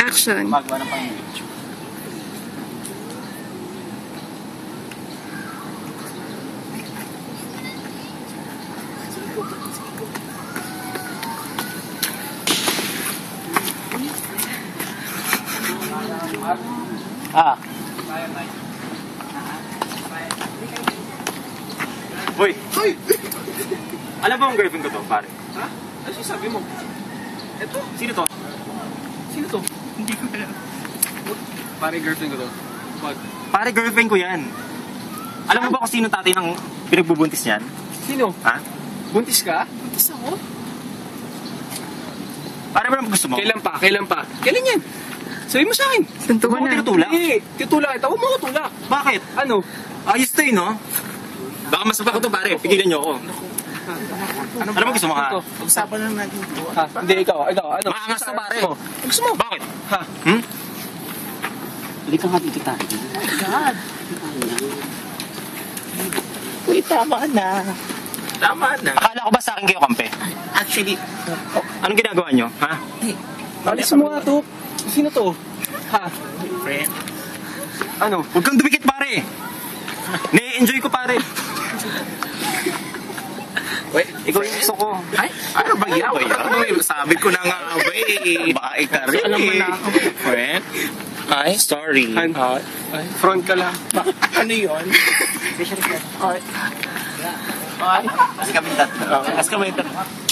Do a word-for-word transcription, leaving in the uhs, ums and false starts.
Action. Magawa ng pang-video. Ah. Hoy! Hoy! Alam mo ang girlfriend ko to, pare? Ha? Ano sabi mo? Eto? Sino to? Sino to? Hindi ko alam. Pare, girlfriend ko to. Wag. Pare, girlfriend ko yan. Alam mo ba kung sino tatay ng pinagbubuntis niyan? Sino? Ha? Buntis ka? Buntis ako? Pare, ba naman gusto mo? Kailan pa? Kailan pa? Kailan yan? Sabi mo sa akin. Suntukan na. Tinutulak? Eh, tinutulak kita. Huwag mo ko tulak. Bakit? Ano? Ayos to eh, no? Baka masapa ko to, pare. Pigilan niyo ako. Ano, ano mo gusto mo, ha? Pag-usapan lang natin ito. Ha? Hindi, ikaw. Ikaw, ano? Maangas to, pare. Gusto mo? Bakit? Ha? Hmm? Hindi ka nga dito tayo. Oh my God. Uy, tama na. Tama na. Akala ko ba sa akin kayo kampe? Actually, Oh, anong ginagawa niyo, ha? Alis mo nga to. Sino to? Ha? friend. Ano? Huwag kang dumikit, pare. Na-enjoy ko, pare. Wait, ikaw yung gusto ko. Ay, ano ba yan? Ano ba yan? Sabi ko na nga ba eh. Baka ikaw rin Alam mo eh. na ako. Friend? Ay, story. Uh, Front ka lang. ano yun? Ay. Ay. Kasi kami tatlo. As kami ito.